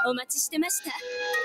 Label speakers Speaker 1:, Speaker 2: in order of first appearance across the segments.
Speaker 1: お待ちしてました。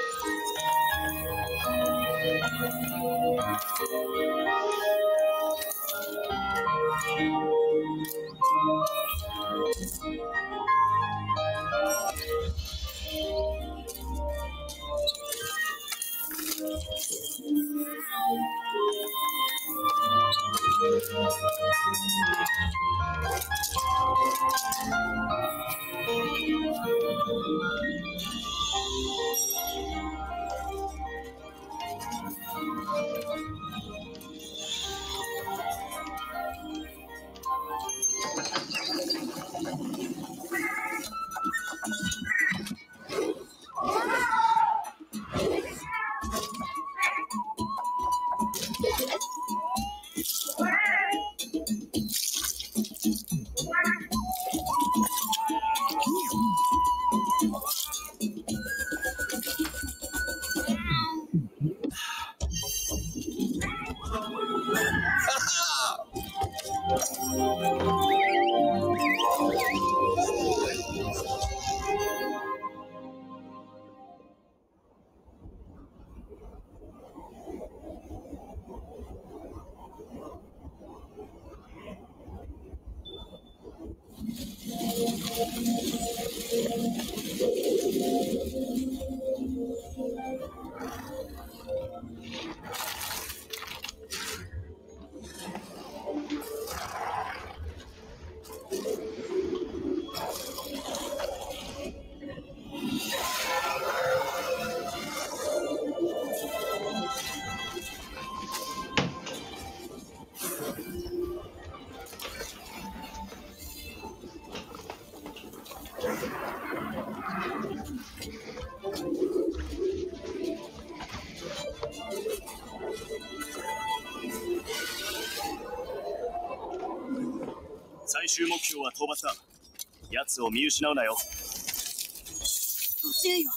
Speaker 2: 最終目標は討伐だ。奴を見失うなよ。
Speaker 1: ご注意を。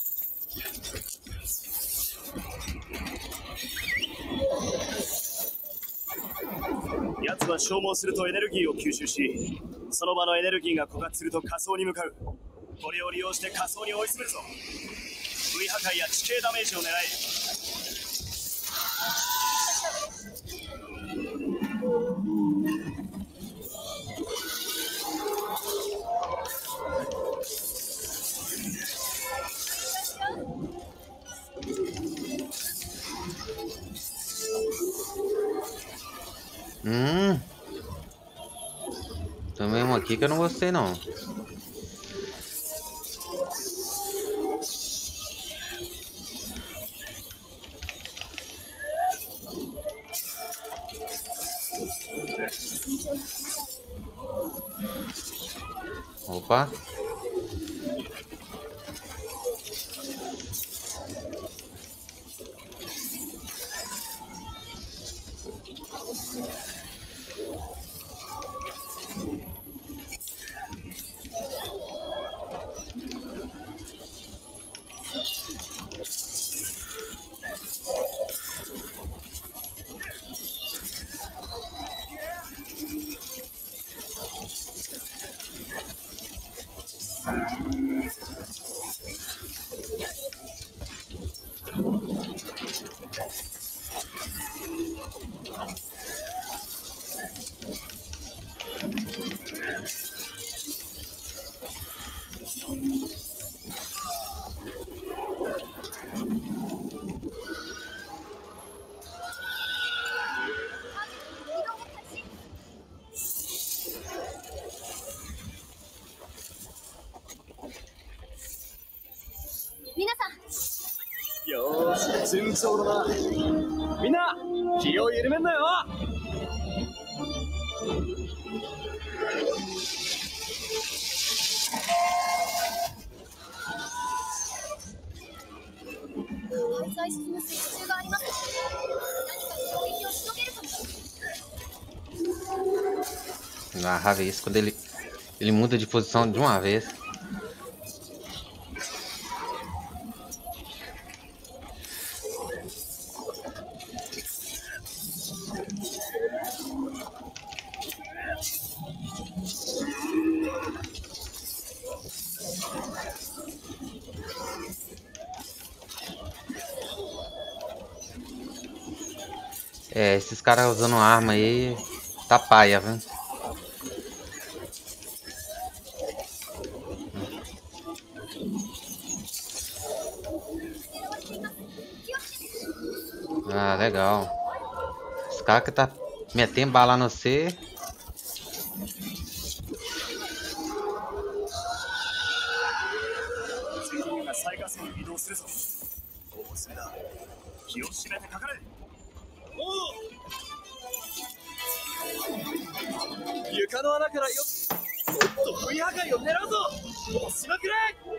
Speaker 2: 奴は消耗するとエネルギーを吸収し、その場のエネルギーが枯渇すると仮想に向かう。これを利用して仮想に追い詰めるぞ。V 破壊や地形ダメージを狙え。
Speaker 3: Também uma aqui que eu não gostei não. Opa.
Speaker 2: よーし、順調だな。みんな、気を緩めんなよ。
Speaker 1: 開催進むスイッチ中があります。何か攻撃を仕掛けるかも。
Speaker 3: Ah, raiva isso quando ele muda de posição de uma vez. É, esses caras usando arma aí, tá paia, viu? Ah, legal. Os caras que tá metendo bala no C.
Speaker 2: 責任が最下層に移動するぞ。大娘だ。気を締めてかかれ。おお。床の穴からよ。もっと V 破壊を狙うぞ。押しまくれ。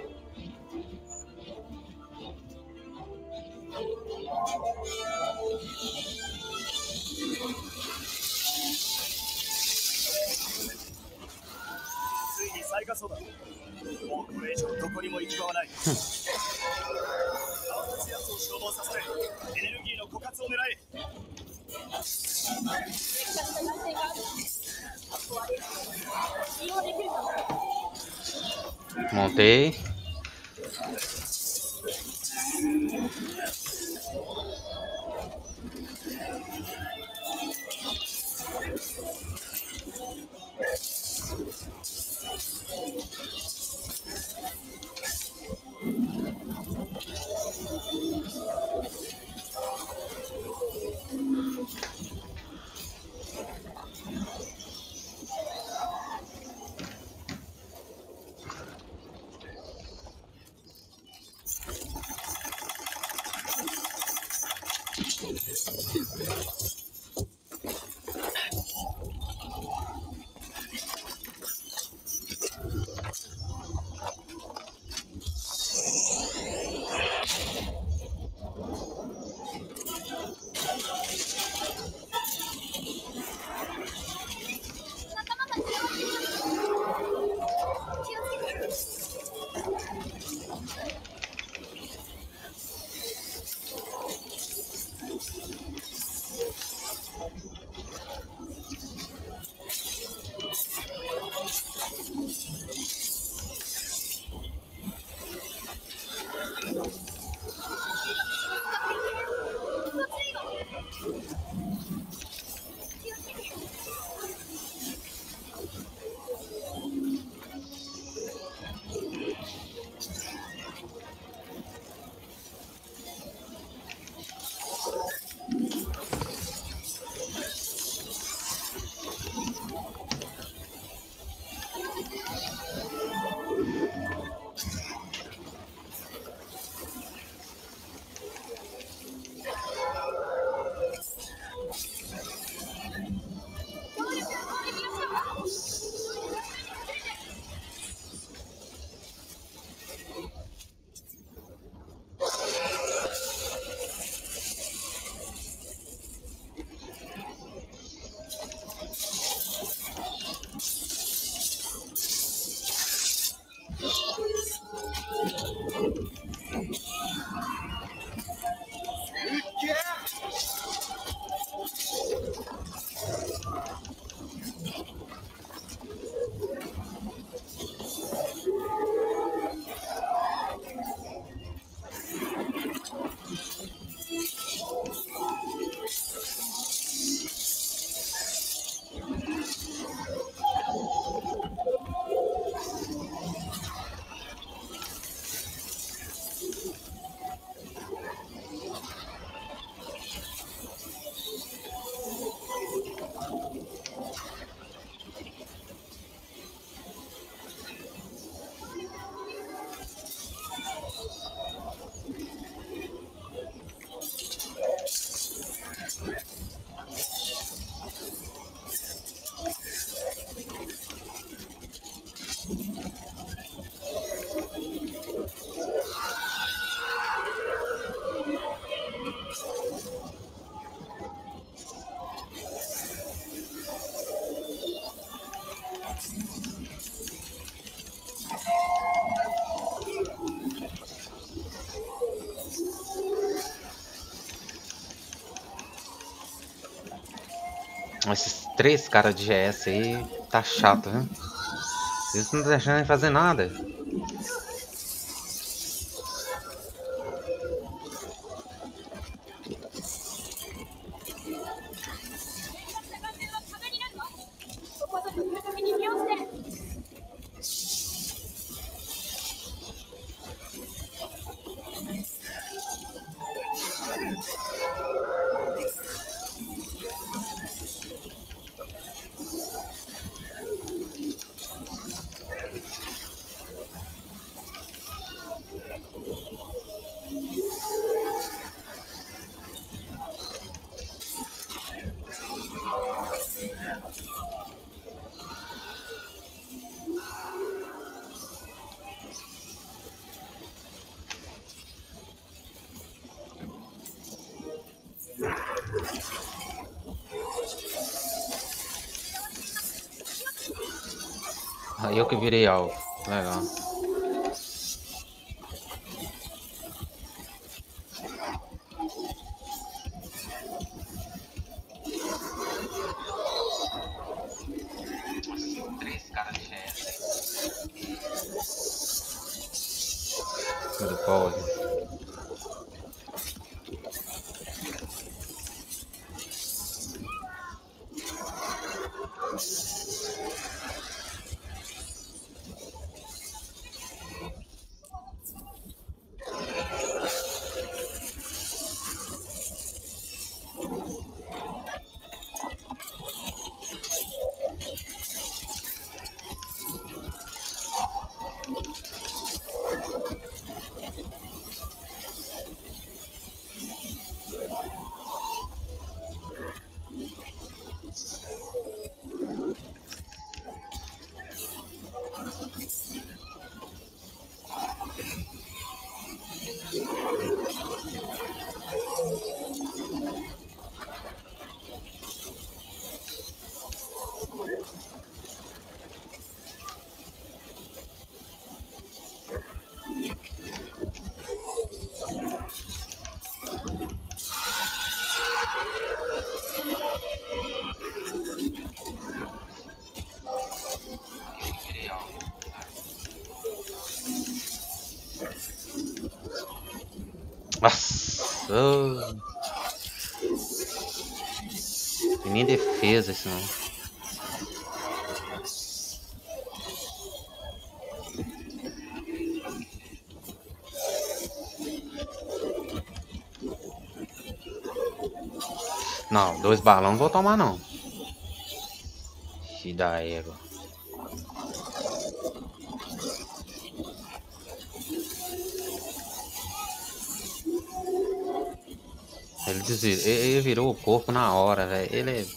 Speaker 2: ついに最下層だ。もうこれ以上どこにも行き場はない。青たちやつを消耗させてエネルギーの枯渇を狙え。
Speaker 3: Montei. Esses três caras de GS aí tá chato, viu? Eles não estão deixando nem fazer nada. Ah, eu que virei alvo. Legal. Três caras de GS. Tudo pose. Nossa! Tem nem defesa isso não. Não, 2 balões não vou tomar não. Que da égua. Ele desvirou, ele virou o corpo na hora, velho. Ele é...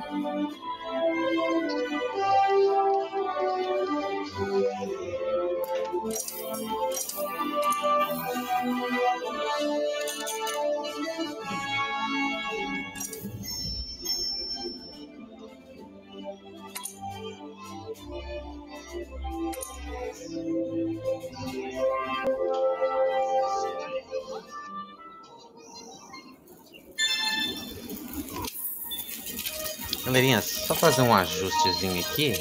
Speaker 3: Galerinha, só fazer um ajustezinho aqui.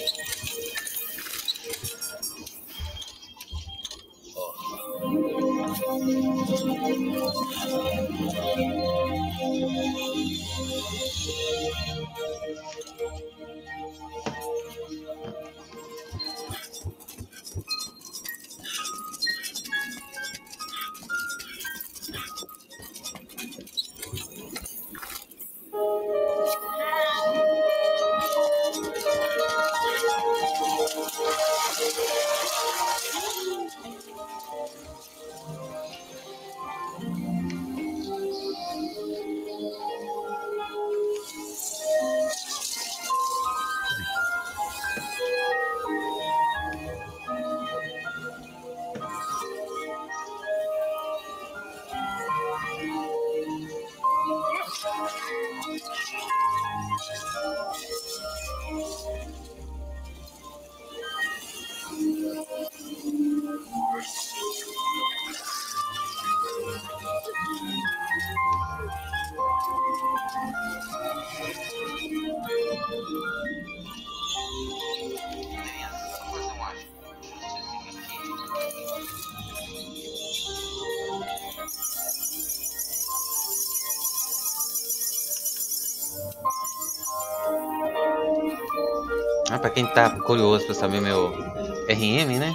Speaker 3: Pra quem tá curioso pra saber meu RM, né?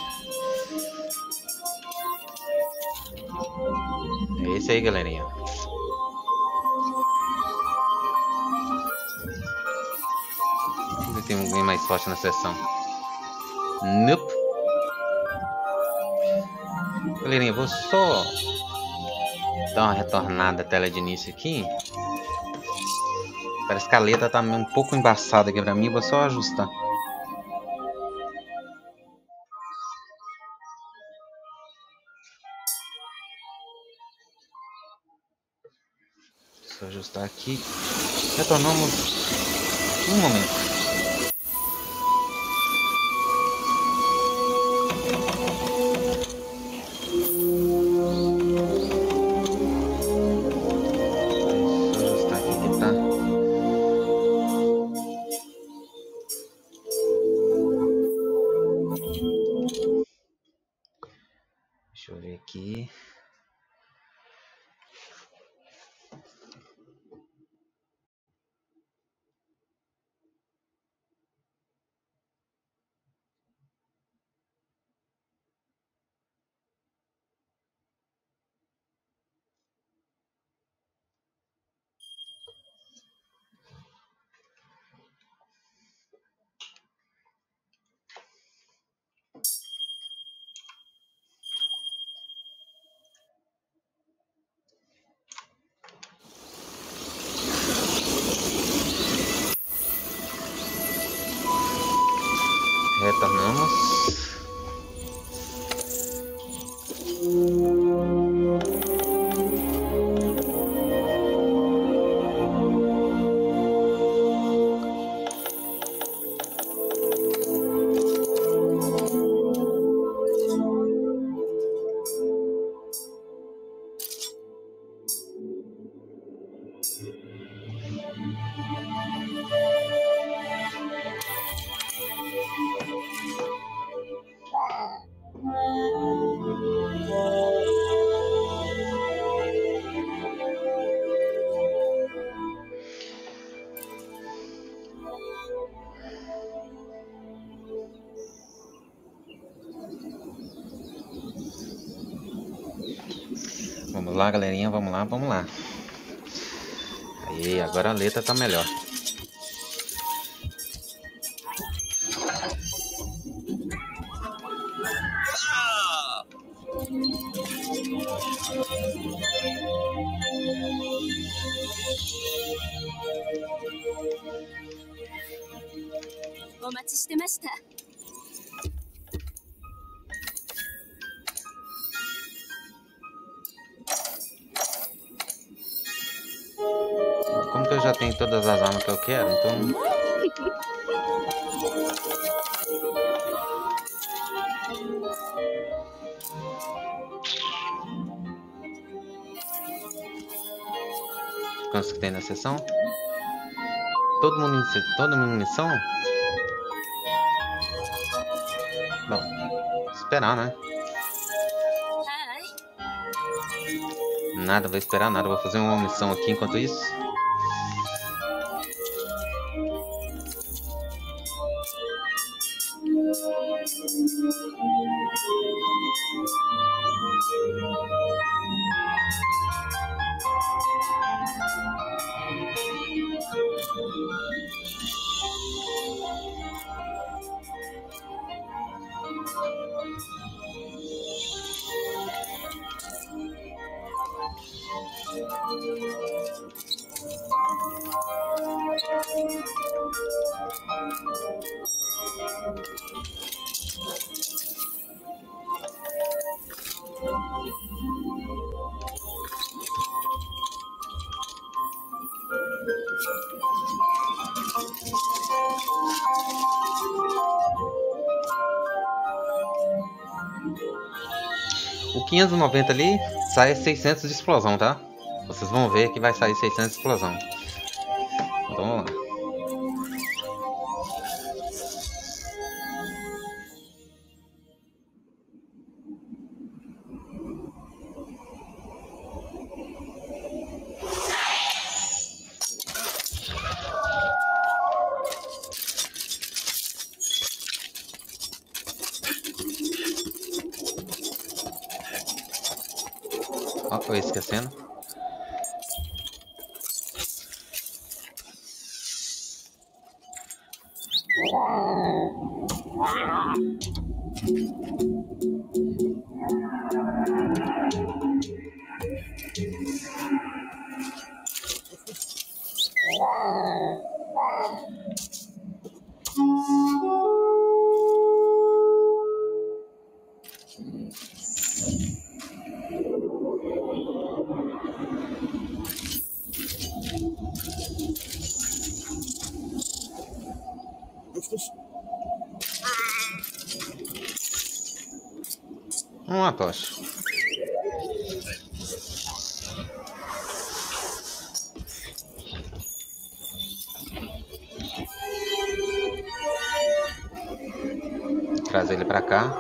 Speaker 3: É esse aí, galerinha. Vamos ver se tem alguém mais forte na sessão. Nope. Galerinha, vou só dar uma retornada à tela de início aqui. Parece que a letra tá um pouco embaçada aqui pra mim, vou só ajustar. Só ajustar aqui. Retornamos um momento. Deixa eu ver aqui. Retornamos. Vamos lá, galerinha, vamos lá, vamos lá. Aí, agora a letra tá melhor.
Speaker 1: お待ちしてました。
Speaker 3: Como que eu já tenho todas as armas que eu quero, então... Quantos que tem na sessão? Todo mundo em missão? Bom, esperar, né? Nada, vou esperar nada. Vou fazer uma missão aqui enquanto isso. O 590 ali sai 600 de explosão, tá? Vocês vão ver que vai sair 600 de explosão. Então vamos lá. Ó, tô esquecendo. Uma tocha. Traz ele pra cá.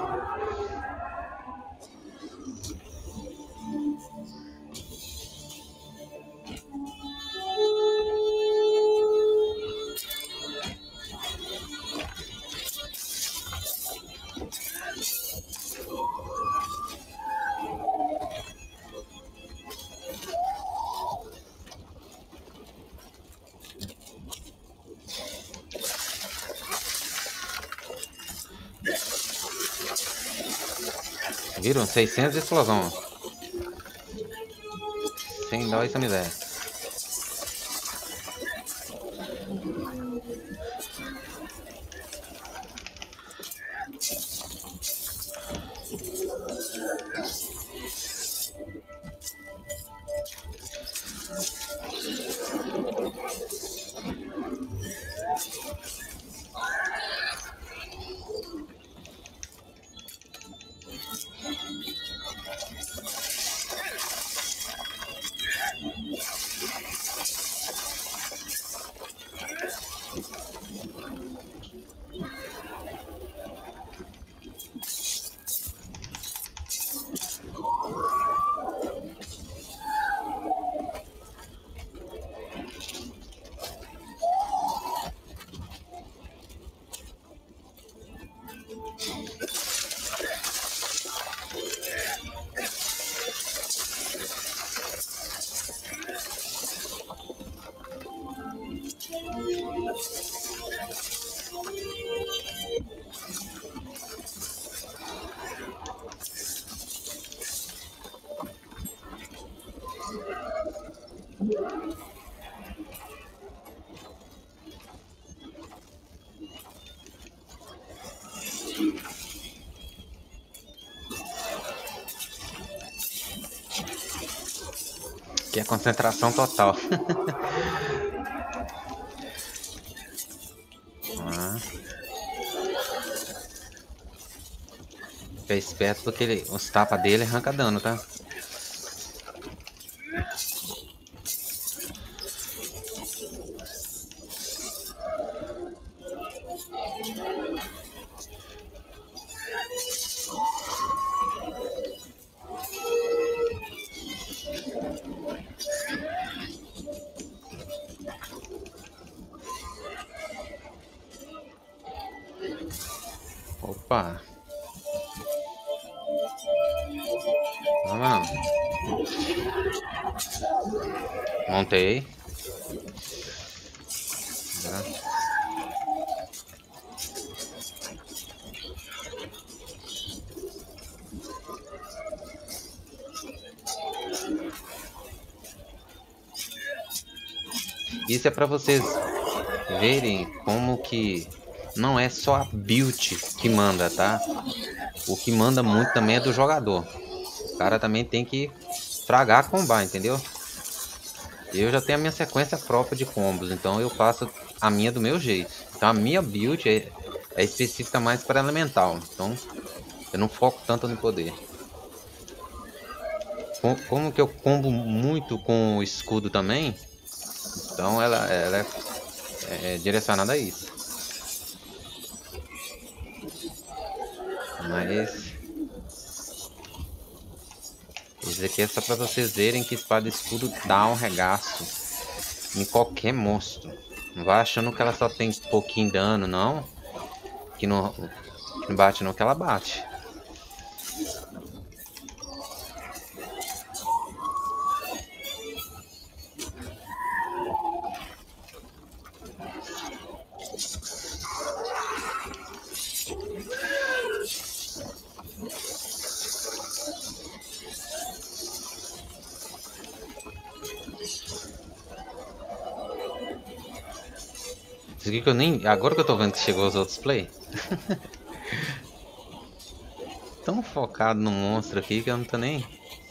Speaker 3: Viram? 600 de explosão. Sem dó e sem miséria. Aqui é concentração total. Fica esperto porque os tapas dele arranca dano, tá? Opa! Vamos. Montei. Isso é para vocês verem como que não é só a build que manda, tá? O que manda muito também é do jogador. O cara também tem que fragar a combar, entendeu? Eu já tenho a minha sequência própria de combos, então eu faço a minha do meu jeito. Então a minha build é específica mais para elemental, então eu não foco tanto no poder. Como que eu combo muito com o escudo também, então ela é direcionada a isso. Mas esse aqui é só para vocês verem que espada e escudo dá um regaço em qualquer monstro. Não vai achando que ela só tem pouquinho dano, não. Que não bate não, que ela bate. Isso aqui que eu nem... Agora que eu tô vendo que chegou os outros play. Tão focado no monstro aqui que eu não tô nem...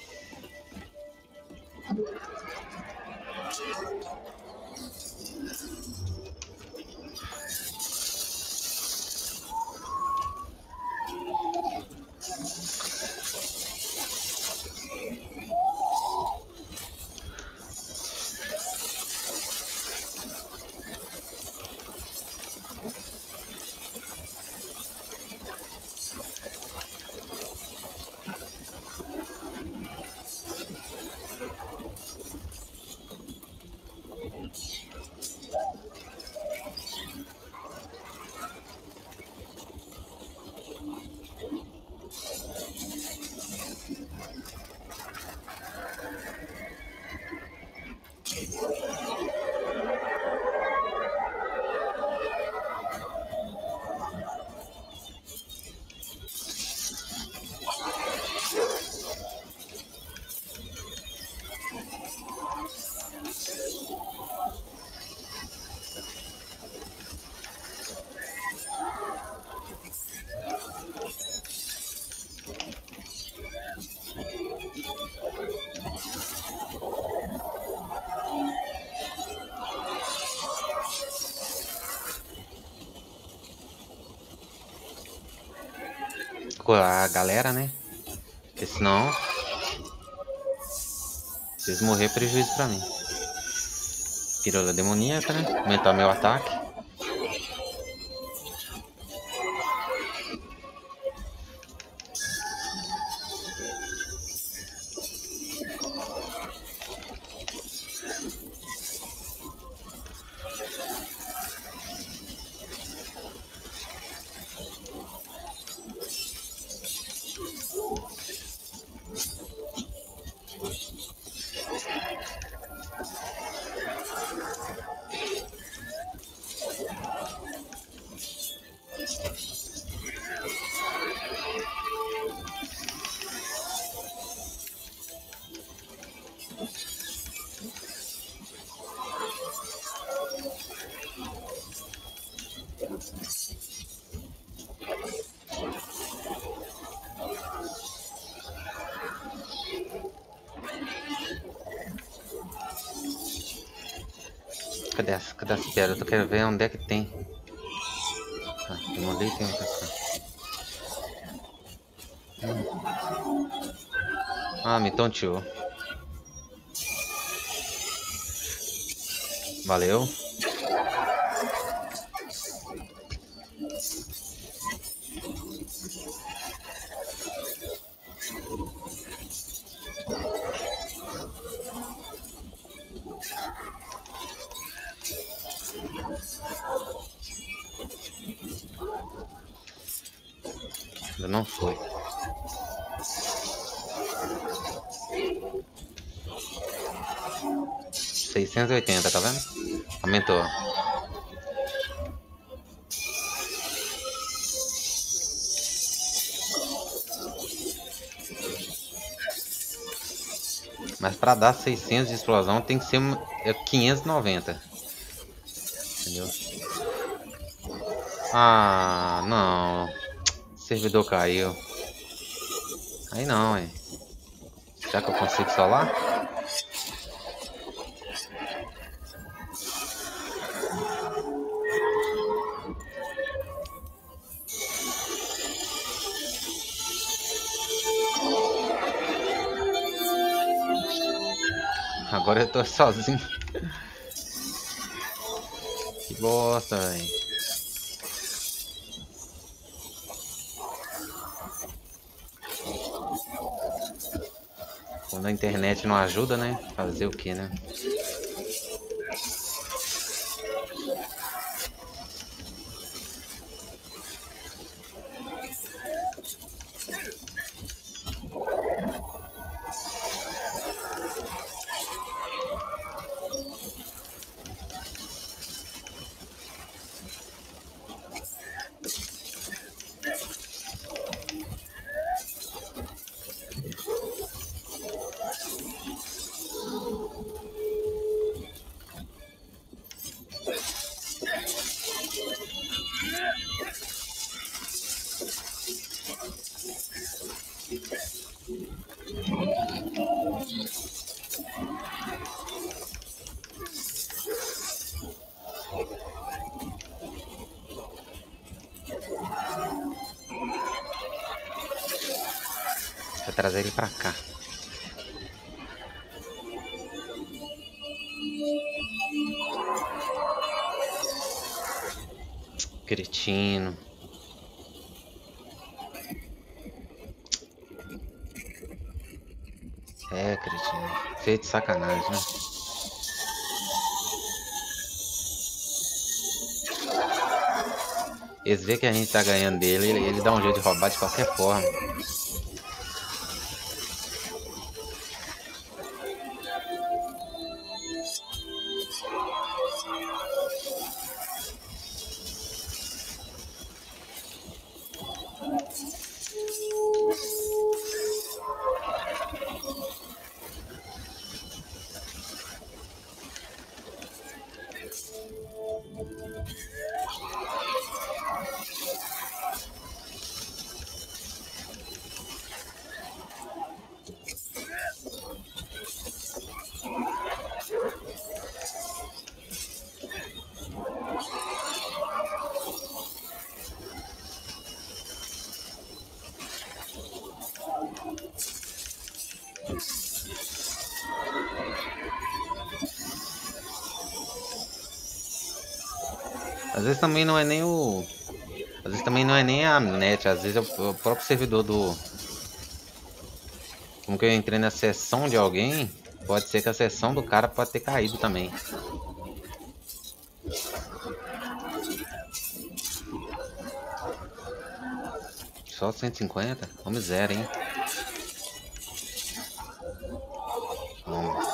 Speaker 3: A galera, né? Porque senão vocês morrer prejuízo pra mim. Pílula demoníaca, né? Aumentar meu ataque. Cadê as pedras? Eu tô querendo ver onde é que tem. Ah, eu mandei tem uma pessoa. Ah, me tonteou. Valeu. Ainda não foi. R$ 680, tá vendo? Aumentou. Mas pra dar 600 de explosão tem que ser 590. Entendeu? Ah, não. O servidor caiu. Aí não, hein? Será que eu consigo solar? Agora eu tô sozinho. Que bosta, velho. Quando a internet não ajuda, né? Fazer o que, né? Vou trazer ele pra cá. Cretino. É, cretino. Feito de sacanagem, né? Eles vê que a gente tá ganhando dele, ele dá um jeito de roubar de qualquer forma. Às vezes também não é nem o... Às vezes também não é nem a net, às vezes é o próprio servidor do... Como que eu entrei na sessão de alguém, pode ser que a sessão do cara pode ter caído também. Só 150? Vamos zero, hein? Vamos.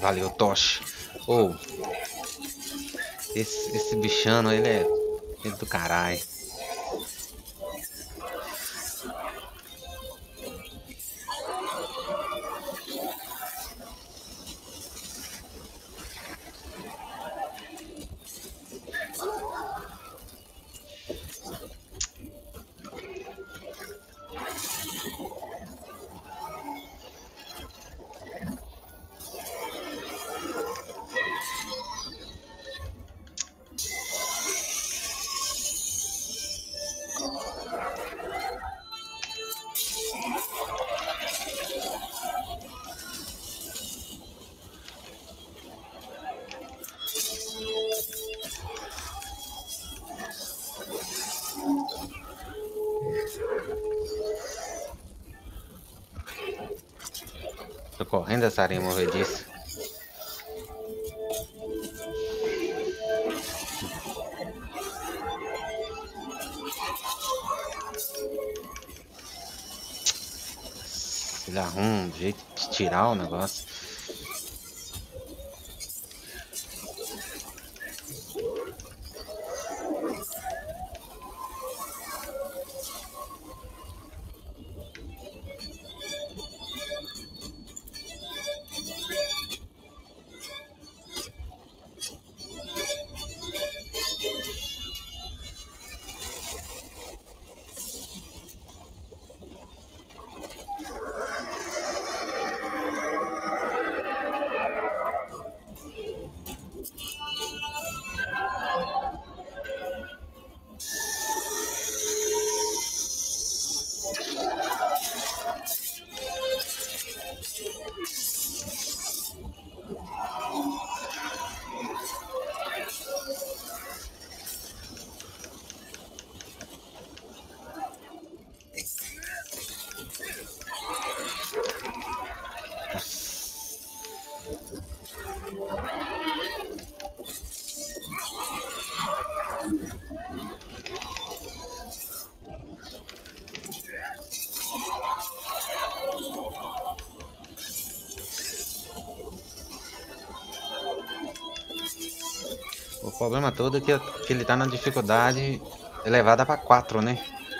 Speaker 3: Valeu, Toshi. Ou, esse bichano, ele é do caralho. Tô correndo essa areia movediça. Ele arruma um jeito de tirar o negócio. O problema todo é que ele tá na dificuldade elevada para 4, né?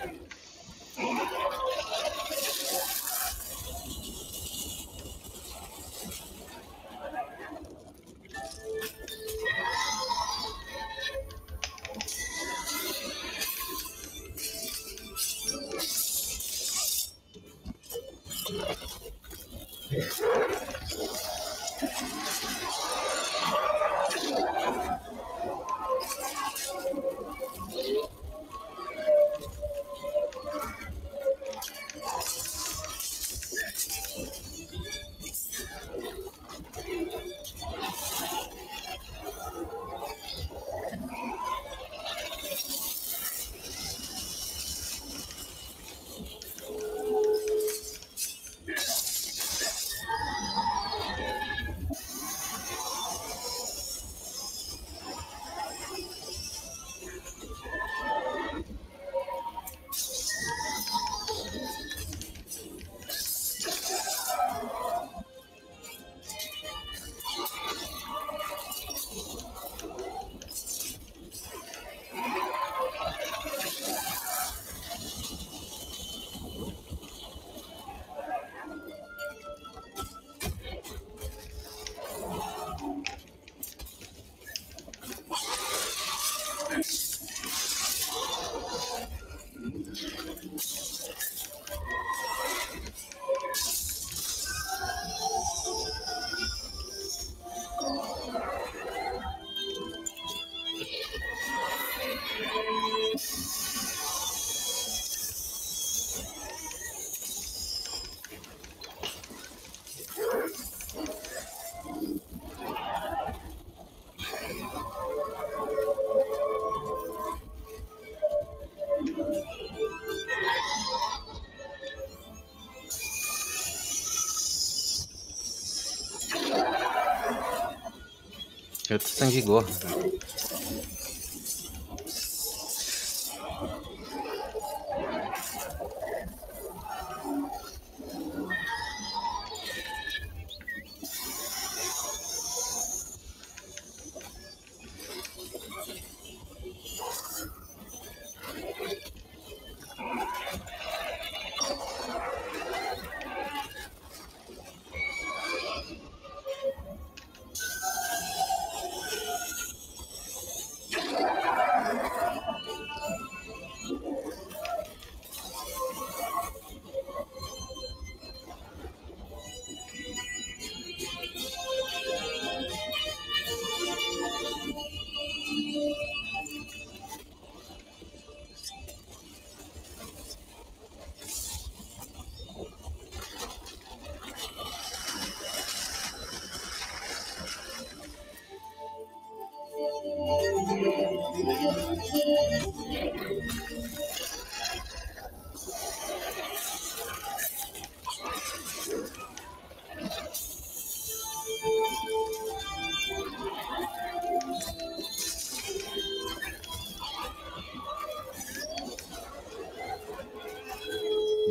Speaker 3: Eu tô sangue gordo.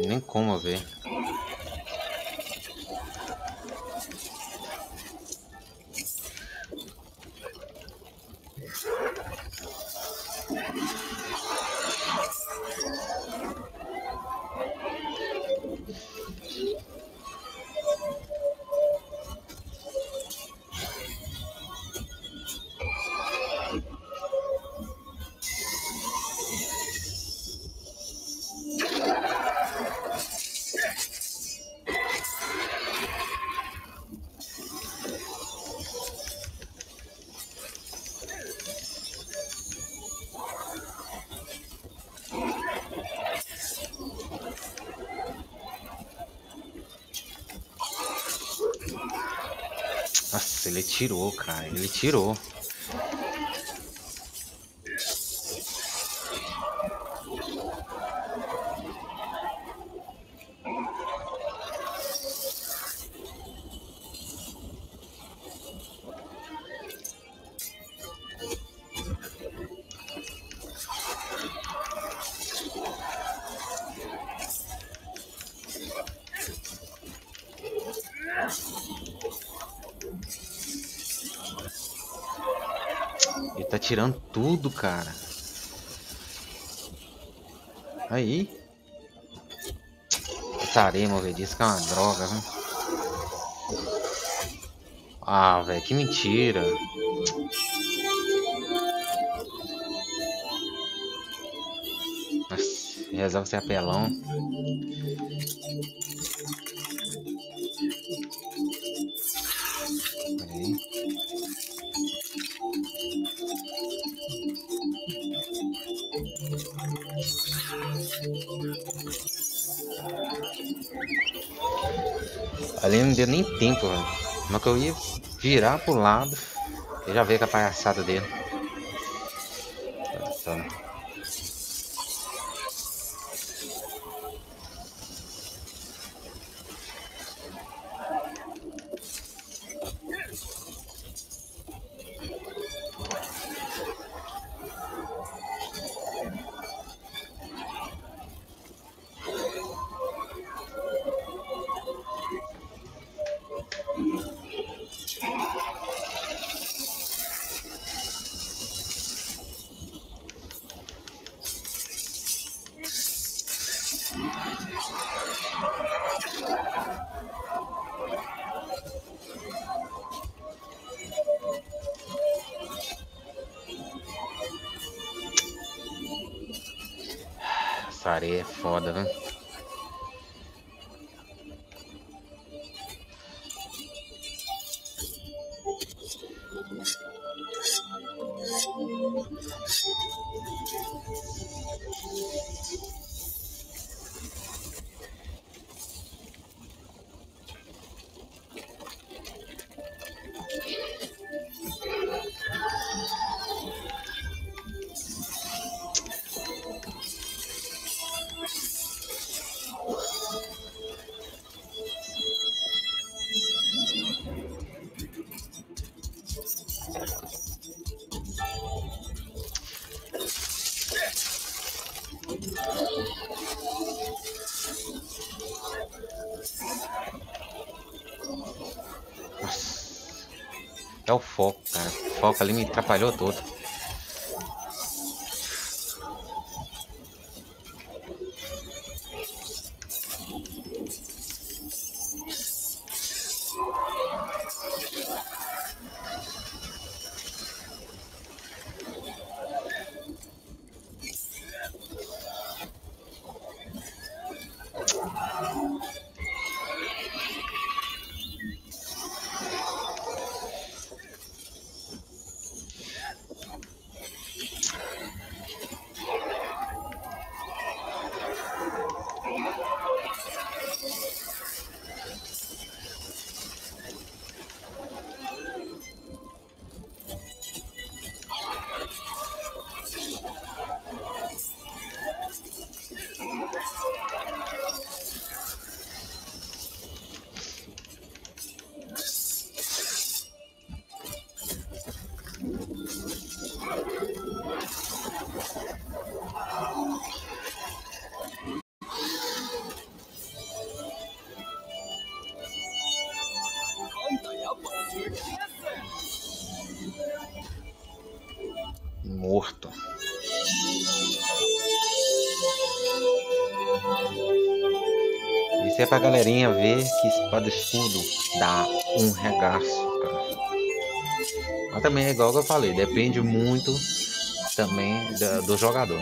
Speaker 3: Nem como ver. Nossa, ele tirou, cara. Ele tirou. Ele tá tirando tudo, cara. Aí. Essa areia movediça que é uma droga, viu? Ah, velho, que mentira. Nossa, resolve ser apelão. Aí. Ali não deu nem tempo, velho. Mas que eu ia virar pro lado, eu já veio com a palhaçada dele. Tá. Essa areia é foda, né? É o foco, cara. O foco ali me atrapalhou todo. morto. Isso é pra galerinha ver que espada escudo dá um regaço, cara. Mas também é igual que eu falei, depende muito também do jogador.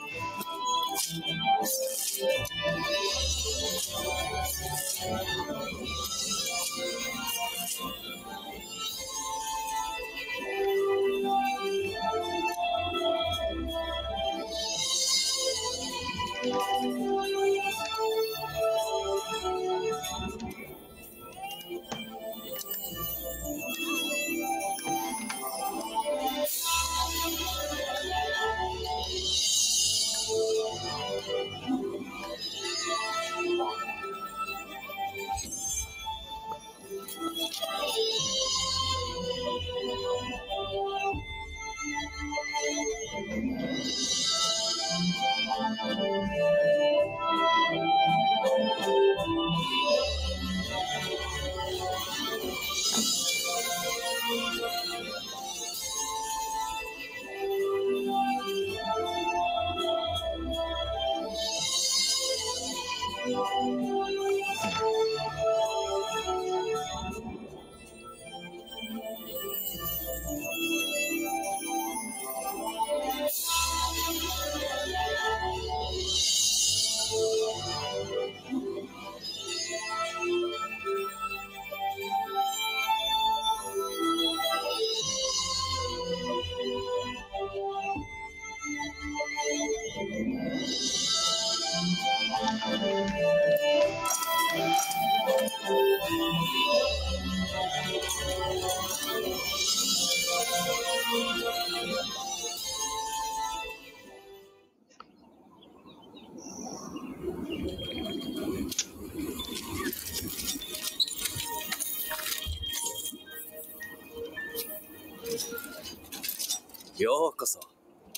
Speaker 2: ようこそ。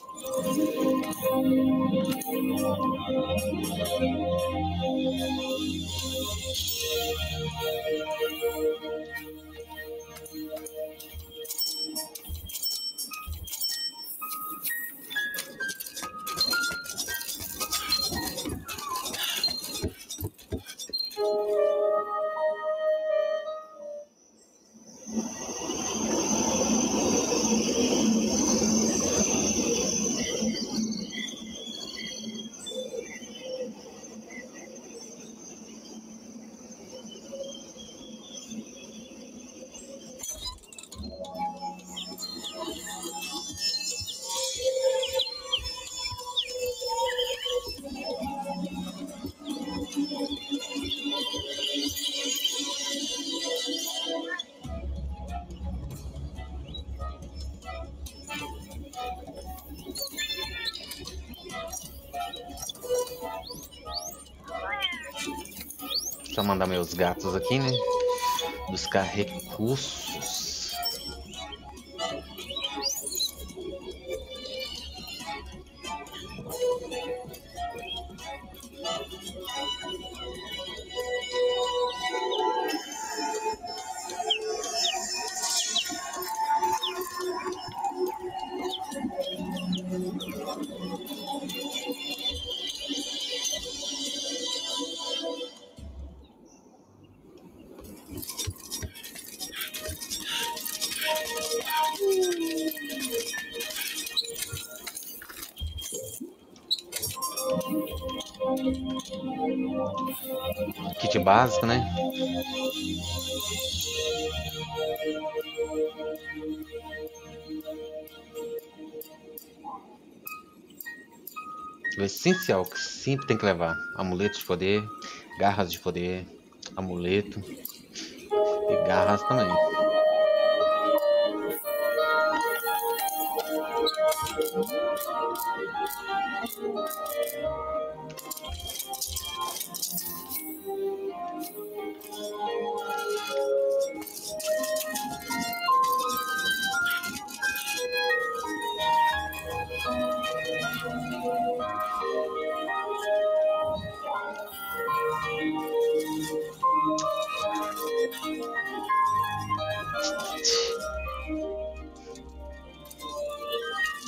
Speaker 3: Só mandar meus gatos aqui, né? Buscar recursos. Kit básico, né? O essencial que sempre tem que levar: amuletos de poder, garras de poder, amuleto e garras também.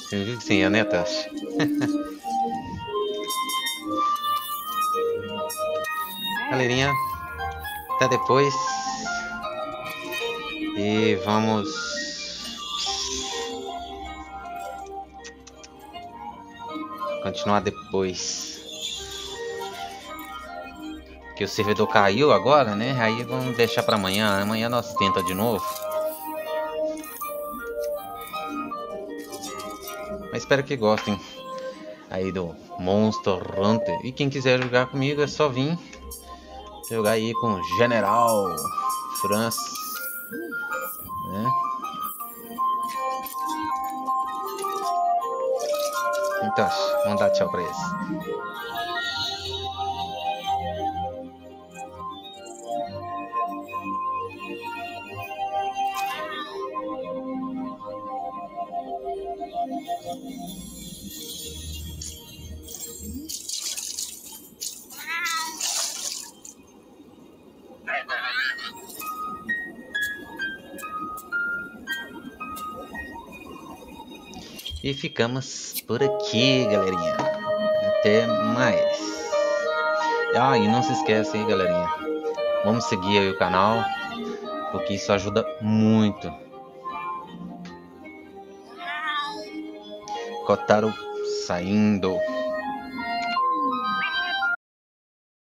Speaker 3: Você viu que sim, né, Tosh? Galerinha, até depois. E vamos continuar depois. Que o servidor caiu agora, né? Aí vamos deixar para amanhã. Amanhã nós tenta de novo. Mas espero que gostem aí do Monster Hunter. E quem quiser jogar comigo é só vir jogar aí com o General France, né? Então, vamos dar tchau pra eles. E ficamos por aqui, galerinha. Até mais. Ah, e não se esquece aí, galerinha. Vamos seguir aí o canal, porque isso ajuda muito. Kotaro saindo.